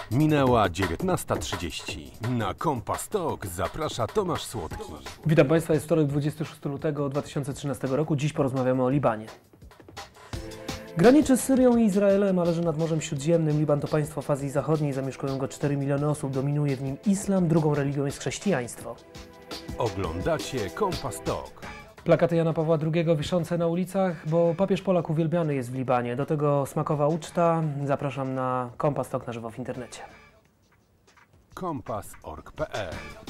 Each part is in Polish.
Minęła 19:30. Na Kompas Talk zaprasza Tomasz Słodki. Witam Państwa, jest wtorek 26 lutego 2013 roku. Dziś porozmawiamy o Libanie. Graniczy z Syrią i Izraelem, a leży nad Morzem Śródziemnym. Liban to państwo w Azji Zachodniej, zamieszkują go 4 miliony osób, dominuje w nim islam, drugą religią jest chrześcijaństwo. Oglądacie Kompas Talk. Plakaty Jana Pawła II wiszące na ulicach, bo papież Polak uwielbiany jest w Libanie. Do tego smakowa uczta. Zapraszam na Kompas Talk na żywo w internecie. Kompas.org.pl.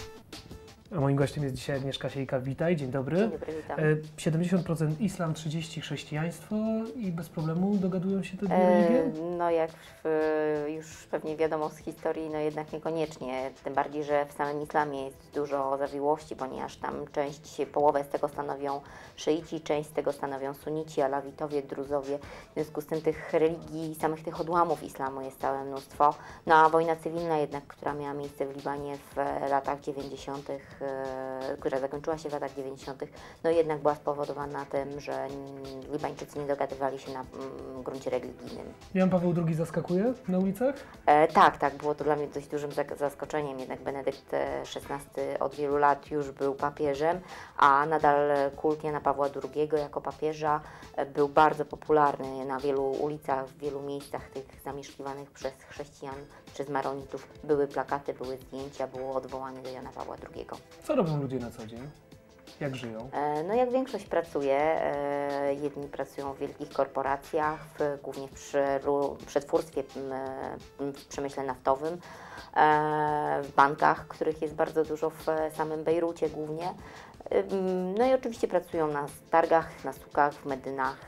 A moim gościem jest dzisiaj Agnieszka Siejka. Witaj, dzień dobry. Dzień dobry, witam. 70% islam, 30% chrześcijaństwo i bez problemu dogadują się te dwie religie? No jak już pewnie wiadomo z historii, no jednak niekoniecznie. Tym bardziej, że w samym islamie jest dużo zawiłości, ponieważ tam połowę z tego stanowią szyici, część z tego stanowią sunici, alawitowie, druzowie. W związku z tym tych religii, samych tych odłamów islamu jest całe mnóstwo. No a wojna cywilna jednak, która miała miejsce w Libanie w latach 90., która zakończyła się w latach 90., no jednak była spowodowana tym, że Libańczycy nie dogadywali się na gruncie religijnym. Jan Paweł II zaskakuje na ulicach? Tak, było to dla mnie dość dużym zaskoczeniem, jednak Benedykt XVI od wielu lat już był papieżem, a nadal kult Jana Pawła II jako papieża był bardzo popularny na wielu ulicach, w wielu miejscach tych zamieszkiwanych przez chrześcijan, przez maronitów. Były plakaty, były zdjęcia, było odwołanie do Jana Pawła II. Co robią ludzie na co dzień? Jak żyją? No jak większość pracuje, jedni pracują w wielkich korporacjach, głównie w przetwórstwie, w przemyśle naftowym, w bankach, których jest bardzo dużo w samym Bejrucie głównie. No i oczywiście pracują na targach, na sukach, w Medynach.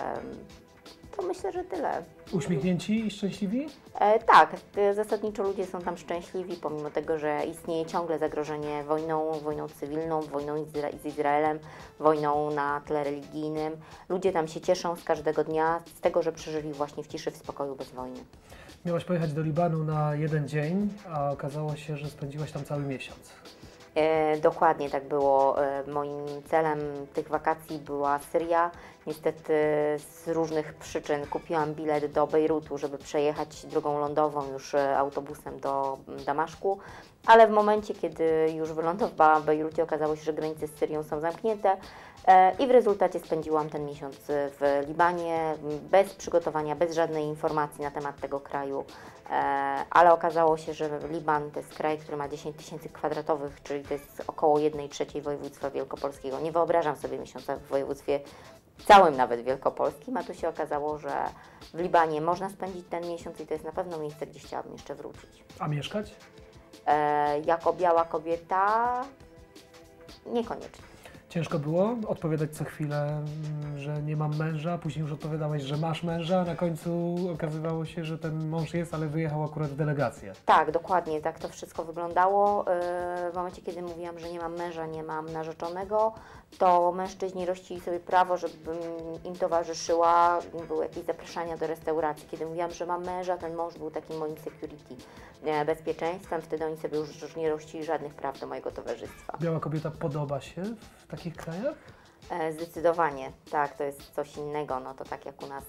To myślę, że tyle. Uśmiechnięci i szczęśliwi? Tak, zasadniczo ludzie są tam szczęśliwi, pomimo tego, że istnieje ciągle zagrożenie wojną cywilną, wojną z Izraelem, wojną na tle religijnym. Ludzie tam się cieszą z każdego dnia z tego, że przeżyli właśnie w ciszy, w spokoju, bez wojny. Miałaś pojechać do Libanu na jeden dzień, a okazało się, że spędziłaś tam cały miesiąc. Dokładnie tak było. Moim celem tych wakacji była Syria. Niestety z różnych przyczyn kupiłam bilet do Bejrutu, żeby przejechać drogą lądową już autobusem do Damaszku, ale w momencie, kiedy już wylądowałam w Bejrucie, okazało się, że granice z Syrią są zamknięte i w rezultacie spędziłam ten miesiąc w Libanie bez przygotowania, bez żadnej informacji na temat tego kraju, ale okazało się, że Liban to jest kraj, który ma 10 000 kwadratowych, czyli to jest około 1/3 województwa wielkopolskiego. Nie wyobrażam sobie miesiąca w województwie całym nawet wielkopolskim, a tu się okazało, że w Libanie można spędzić ten miesiąc i to jest na pewno miejsce, gdzie chciałabym jeszcze wrócić. A mieszkać? Jako biała kobieta niekoniecznie. Ciężko było odpowiadać co chwilę, że nie mam męża, później już odpowiadałeś, że masz męża, a na końcu okazywało się, że ten mąż jest, ale wyjechał akurat w delegację. Tak, dokładnie, tak to wszystko wyglądało. W momencie, kiedy mówiłam, że nie mam męża, nie mam narzeczonego, to mężczyźni rościli sobie prawo, żebym im towarzyszyła, były jakieś zapraszania do restauracji. Kiedy mówiłam, że mam męża, ten mąż był takim moim security, bezpieczeństwem, wtedy oni sobie już nie rościli żadnych praw do mojego towarzystwa. Biała kobieta podoba się w takich krajach? Zdecydowanie, tak, to jest coś innego, no to tak jak u nas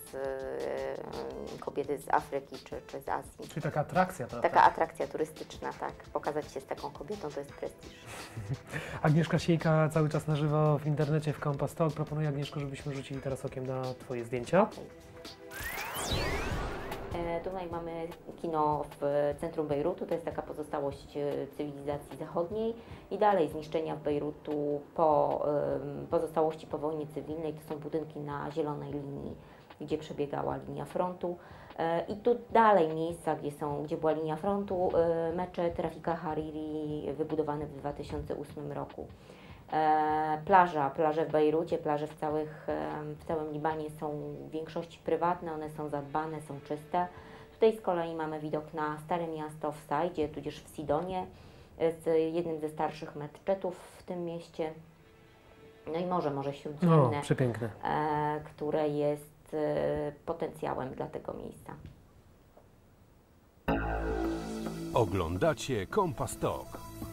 kobiety z Afryki czy z Azji. Czyli taka atrakcja, prawda? Taka atrakcja turystyczna, tak, pokazać się z taką kobietą to jest prestiż. Agnieszka Siejka cały czas na żywo w internecie w Kompas Talk. Proponuję, Agnieszko, żebyśmy rzucili teraz okiem na Twoje zdjęcia. Tutaj mamy kino w centrum Bejrutu, to jest taka pozostałość cywilizacji zachodniej i dalej zniszczenia w Bejrutu pozostałości po wojnie cywilnej, to są budynki na zielonej linii, gdzie przebiegała linia frontu i tu dalej miejsca, gdzie była linia frontu, meczet Rafika Hariri wybudowany w 2008 roku. Plaże w Bejrucie, plaże w całym Libanie są w większości prywatne, one są zadbane, są czyste. Tutaj z kolei mamy widok na Stare Miasto w Sajdzie, tudzież w Sidonie, z jednym ze starszych meczetów w tym mieście. No i Morze Śródziemne, przepiękne. które jest potencjałem dla tego miejsca. Oglądacie Kompas Talk.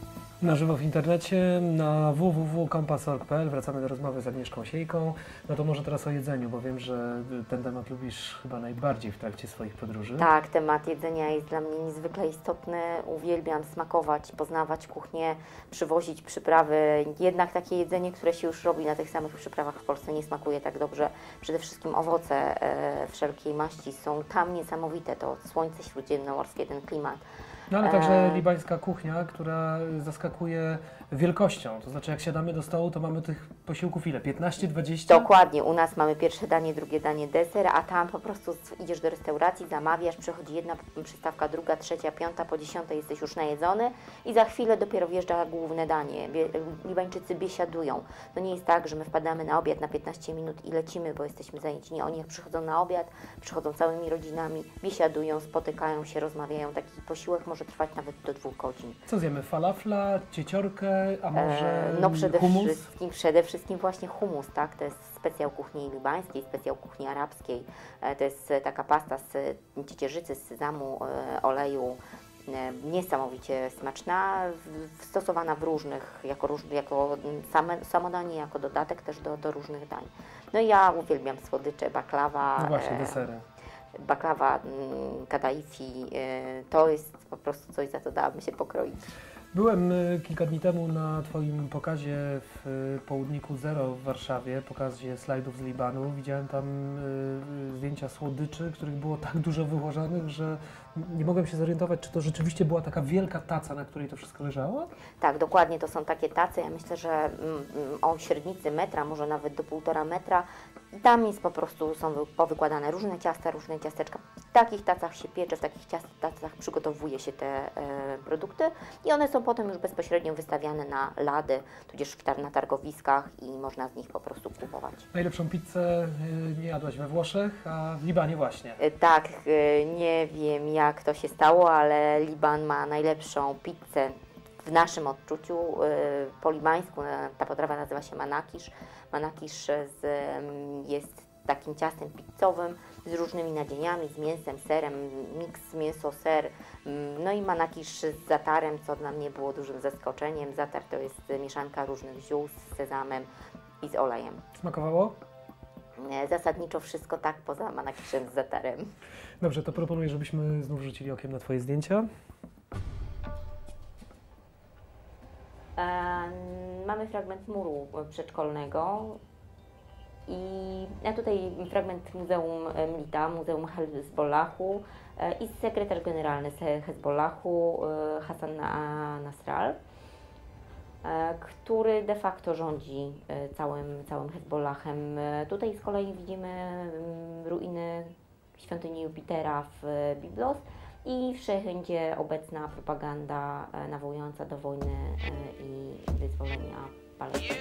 Na żywo w internecie, na www.compass.org.pl. Wracamy do rozmowy z Agnieszką Siejką. No to może teraz o jedzeniu, bo wiem, że ten temat lubisz chyba najbardziej w trakcie swoich podróży. Tak, temat jedzenia jest dla mnie niezwykle istotny. Uwielbiam smakować, poznawać kuchnię, przywozić przyprawy. Jednak takie jedzenie, które się już robi na tych samych przyprawach w Polsce, nie smakuje tak dobrze. Przede wszystkim owoce wszelkiej maści są tam niesamowite. To słońce śródziemnomorskie, ten klimat. No ale także libańska kuchnia, która zaskakuje wielkością. To znaczy jak siadamy do stołu, to mamy tych posiłków ile? 15, 20? Dokładnie. U nas mamy pierwsze danie, drugie danie, deser, a tam po prostu idziesz do restauracji, zamawiasz, przychodzi jedna przystawka, druga, trzecia, piąta, po 10 jesteś już najedzony i za chwilę dopiero wjeżdża główne danie. Libańczycy biesiadują. To nie jest tak, że my wpadamy na obiad na 15 minut i lecimy, bo jesteśmy zajęci. Nie, oni jak przychodzą na obiad, przychodzą całymi rodzinami, biesiadują, spotykają się, rozmawiają. Taki posiłek może trwać nawet do 2 godzin. Co zjemy? Falafla, cieciorkę, a może No hummus? przede wszystkim właśnie hummus, tak? To jest specjał kuchni libańskiej, specjał kuchni arabskiej. To jest taka pasta z ciecierzycy, z sezamu, oleju, niesamowicie smaczna, stosowana w różnych, jako samo danie, jako dodatek też do różnych dań. No i ja uwielbiam słodycze, baklawa. No właśnie, desery. Baklawa, kadaifi, to jest po prostu coś, za co dałabym się pokroić. Byłem kilka dni temu na Twoim pokazie w Południku Zero w Warszawie, pokazie slajdów z Libanu. Widziałem tam zdjęcia słodyczy, których było tak dużo wyłożonych, że nie mogłem się zorientować, czy to rzeczywiście była taka wielka taca, na której to wszystko leżało? Tak, dokładnie, to są takie tace. Ja myślę, że o średnicy metra, może nawet do 1,5 metra. Tam jest po prostu, są powykładane różne ciasta, różne ciasteczka. W takich tacach się piecze, w takich tacach przygotowuje się te produkty i one są potem już bezpośrednio wystawiane na lady, tudzież na targowiskach i można z nich po prostu kupować. Najlepszą pizzę nie jadłaś we Włoszech, a w Libanie właśnie. Tak, nie wiem jak to się stało, ale Liban ma najlepszą pizzę w naszym odczuciu. Po libańsku ta potrawa nazywa się manakisz. Manakisz jest takim ciastem pizzowym z różnymi nadzieniami, z mięsem, serem, miks mięso-ser. No i manakisz z zatarem, co dla mnie było dużym zaskoczeniem. Zatar to jest mieszanka różnych ziół z sezamem i z olejem. Smakowało? Zasadniczo wszystko tak, poza manakiszem z zatarem. Dobrze, to proponuję, żebyśmy znów rzucili okiem na Twoje zdjęcia. Mamy fragment muru przedszkolnego i tutaj fragment Muzeum Mlita, Muzeum Hezbollahu i sekretarz generalny Hezbollahu Hassan Nasrallah, który de facto rządzi całym Hezbollahem. Tutaj z kolei widzimy ruiny świątyni Jupitera w Biblos i wszędzie obecna propaganda nawołująca do wojny i wyzwolenia Palestyny.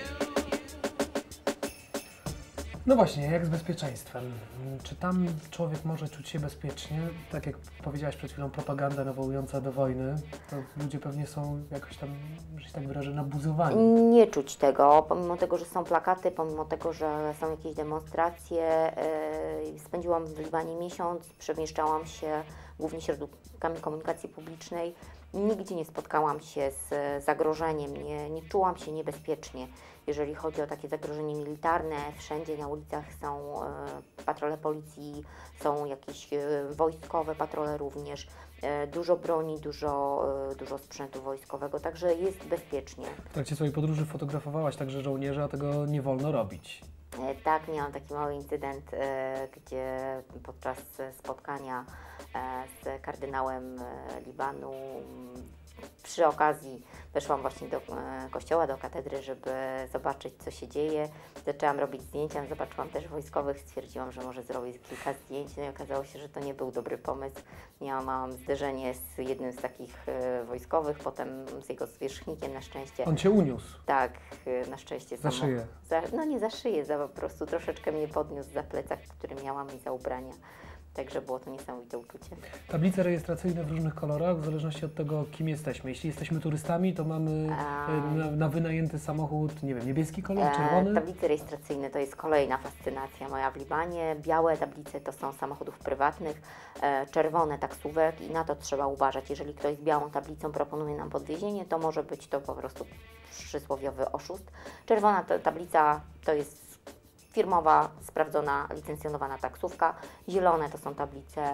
No właśnie, jak z bezpieczeństwem? Czy tam człowiek może czuć się bezpiecznie? Tak jak powiedziałaś przed chwilą, propaganda nawołująca do wojny, to ludzie pewnie są jakoś tam, że się tak wyrażę, nabuzowani. Nie czuć tego, pomimo tego, że są plakaty, pomimo tego, że są jakieś demonstracje. Spędziłam w Libanie miesiąc, przemieszczałam się głównie środkami komunikacji publicznej. Nigdzie nie spotkałam się z zagrożeniem, nie czułam się niebezpiecznie. Jeżeli chodzi o takie zagrożenie militarne, wszędzie na ulicach są patrole policji, są jakieś wojskowe patrole również, dużo broni, dużo sprzętu wojskowego, także jest bezpiecznie. W trakcie swojej podróży fotografowałaś także żołnierzy, a tego nie wolno robić. Tak, miałam taki mały incydent, gdzie podczas spotkania z kardynałem Libanu przy okazji weszłam właśnie do kościoła, do katedry, żeby zobaczyć, co się dzieje. Zaczęłam robić zdjęcia, zobaczyłam też wojskowych, stwierdziłam, że może zrobić kilka zdjęć, no i okazało się, że to nie był dobry pomysł. Miałam zderzenie z jednym z takich wojskowych, potem z jego zwierzchnikiem na szczęście. On Cię uniósł? Tak, na szczęście. Za szyję? No nie za szyję, po prostu troszeczkę mnie podniósł za plecak, który miałam i za ubrania. Także było to niesamowite uczucie. Tablice rejestracyjne w różnych kolorach, w zależności od tego, kim jesteśmy. Jeśli jesteśmy turystami, to mamy na wynajęty samochód, nie wiem, niebieski kolor, czerwony? Tablice rejestracyjne to jest kolejna fascynacja moja w Libanie. Białe tablice to są samochodów prywatnych, czerwone taksówek i na to trzeba uważać. Jeżeli ktoś z białą tablicą proponuje nam podwiezienie, to może być to po prostu przysłowiowy oszust. Czerwona tablica to jest firmowa, sprawdzona, licencjonowana taksówka. Zielone to są tablice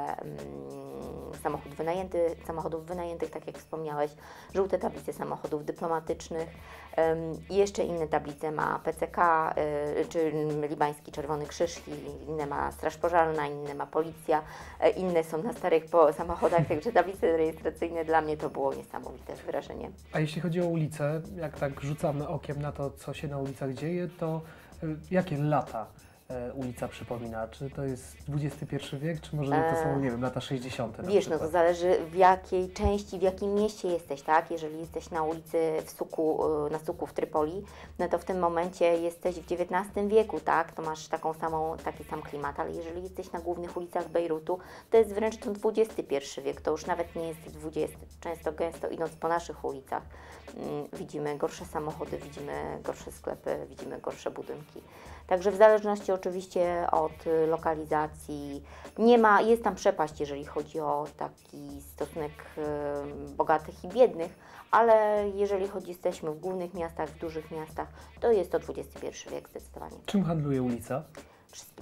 samochodów wynajętych, tak jak wspomniałeś. Żółte tablice samochodów dyplomatycznych. I jeszcze inne tablice ma PCK, czy Libański Czerwony Krzyż, inne ma Straż Pożarna, inne ma Policja, inne są na starych samochodach, także tablice rejestracyjne dla mnie to było niesamowite wrażenie. A jeśli chodzi o ulice, jak tak rzucamy okiem na to, co się na ulicach dzieje, to jakie lata ulica przypomina? Czy to jest XXI wiek, czy może to są, nie wiem, lata 60. Wiesz, no to zależy w jakiej części, w jakim mieście jesteś, tak? Jeżeli jesteś na ulicy na Suku w Trypoli, no to w tym momencie jesteś w XIX wieku, tak? To masz taki sam klimat, ale jeżeli jesteś na głównych ulicach Bejrutu, to jest wręcz ten XXI wiek, to już nawet nie jest XX. Często, gęsto idąc po naszych ulicach, widzimy gorsze samochody, widzimy gorsze sklepy, widzimy gorsze budynki. Także w zależności oczywiście od lokalizacji jest tam przepaść, jeżeli chodzi o taki stosunek bogatych i biednych, ale jeżeli jesteśmy w głównych miastach, w dużych miastach, to jest to XXI wiek zdecydowanie. Czym handluje ulica? Wszystkim.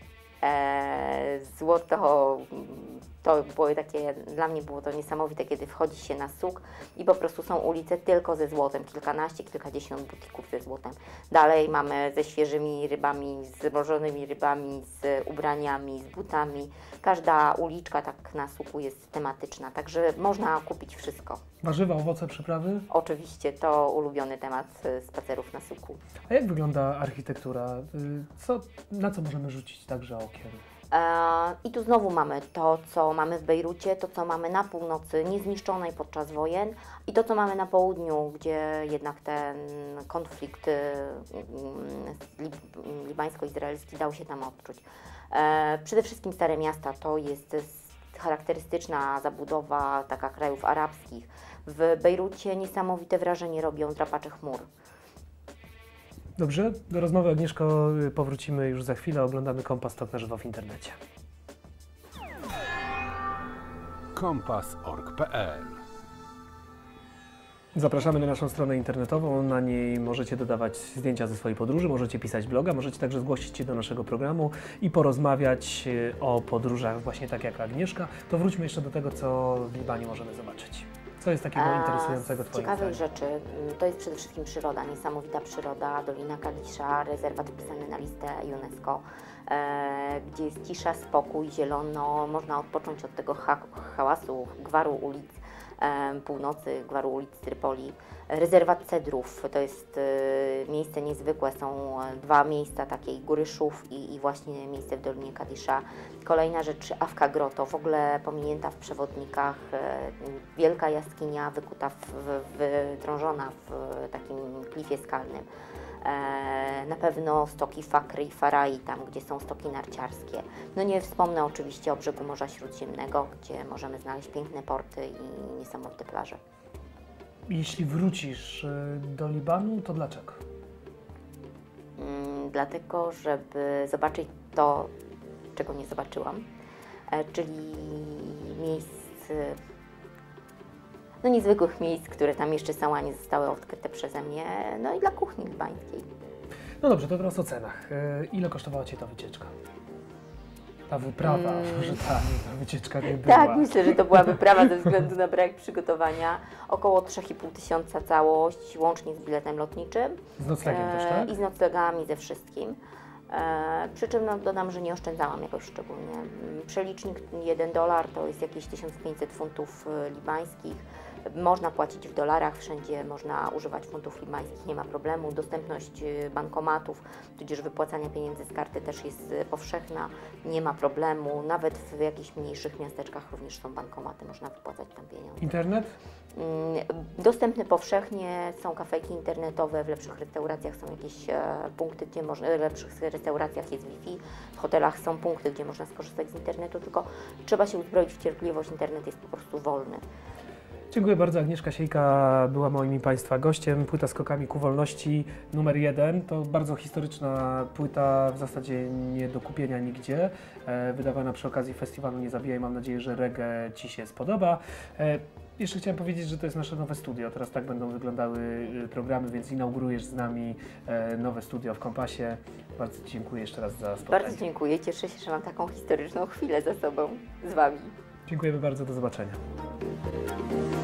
Złoto, to było takie, dla mnie było to niesamowite, kiedy wchodzi się na Suk i po prostu są ulice tylko ze złotem, kilkadziesiąt butików ze złotem. Dalej mamy ze świeżymi rybami, z mrożonymi rybami, z ubraniami, z butami. Każda uliczka tak na Suku jest tematyczna, także można kupić wszystko. Warzywa, owoce, przyprawy? Oczywiście, to ulubiony temat spacerów na Suku. A jak wygląda architektura? Na co możemy rzucić także okiem? I tu znowu mamy to, co mamy w Bejrucie, to, co mamy na północy, niezniszczonej podczas wojen i to, co mamy na południu, gdzie jednak ten konflikt libańsko-izraelski dał się tam odczuć. Przede wszystkim Stare Miasta to jest charakterystyczna zabudowa taka krajów arabskich. W Bejrucie niesamowite wrażenie robią drapacze chmur. Dobrze, do rozmowy, Agnieszko, powrócimy już za chwilę. Oglądamy Kompas Tok na żywo w internecie. kompas.org.pl. Zapraszamy na naszą stronę internetową. Na niej możecie dodawać zdjęcia ze swojej podróży, możecie pisać bloga, możecie także zgłosić się do naszego programu i porozmawiać o podróżach właśnie tak jak Agnieszka. To wróćmy jeszcze do tego, co w Libanie możemy zobaczyć. Co jest takiego interesującego Twoim zdaniem? Z ciekawych rzeczy to jest przede wszystkim przyroda, niesamowita przyroda, Dolina Kadisza, rezerwat wpisany na listę UNESCO, gdzie jest cisza, spokój, zielono, można odpocząć od tego hałasu, gwaru ulic północy, gwaru ulic Trypoli. Rezerwat cedrów to jest miejsce niezwykłe, są dwa miejsca takiej góry Szuf i właśnie miejsce w Dolinie Kadisza. Kolejna rzecz, Awka Grotto, w ogóle pominięta w przewodnikach, wielka jaskinia wykuta, wytrążona w takim klifie skalnym. Na pewno stoki Fakry i Farai, tam gdzie są stoki narciarskie. No nie wspomnę oczywiście o brzegu Morza Śródziemnego, gdzie możemy znaleźć piękne porty i niesamowite plaże. Jeśli wrócisz do Libanu, to dlaczego? Dlatego, żeby zobaczyć to, czego nie zobaczyłam, czyli miejsc, niezwykłych miejsc, które tam jeszcze są, a nie zostały odkryte przeze mnie, no i dla kuchni libańskiej. No dobrze, to teraz o cenach. Ile kosztowała Cię ta wycieczka? Ta wyprawa, że ta wycieczka nie była. Tak, myślę, że to była wyprawa ze względu na brak przygotowania. Około 3,5 tysiąca całość, łącznie z biletem lotniczym. Z noclegiem też, tak? I z noclegami, ze wszystkim. Przy czym dodam, że nie oszczędzałam jakoś szczególnie. Przelicznik $1 to jest jakieś 1500 funtów libańskich. Można płacić w dolarach, wszędzie można używać funtów libańskich, nie ma problemu. Dostępność bankomatów, tudzież wypłacania pieniędzy z karty też jest powszechna, nie ma problemu. Nawet w jakichś mniejszych miasteczkach również są bankomaty, można wypłacać tam pieniądze. Internet? Dostępny powszechnie, są kafejki internetowe, w lepszych restauracjach są jakieś punkty, gdzie można, w lepszych restauracjach jest Wi-Fi, w hotelach są punkty, gdzie można skorzystać z internetu, tylko trzeba się uzbroić w cierpliwość, internet jest po prostu wolny. Dziękuję bardzo. Agnieszka Siejka była moim i Państwa gościem. Płyta Skokami ku wolności numer 1. To bardzo historyczna płyta, w zasadzie nie do kupienia nigdzie. Wydawana przy okazji festiwalu Nie Zabijaj. Mam nadzieję, że reggae Ci się spodoba. Jeszcze chciałem powiedzieć, że to jest nasze nowe studio. Teraz tak będą wyglądały programy, więc inaugurujesz z nami nowe studio w Kompasie. Bardzo dziękuję jeszcze raz za spotkanie. Bardzo dziękuję, cieszę się, że mam taką historyczną chwilę za sobą z Wami. Dziękujemy bardzo, do zobaczenia.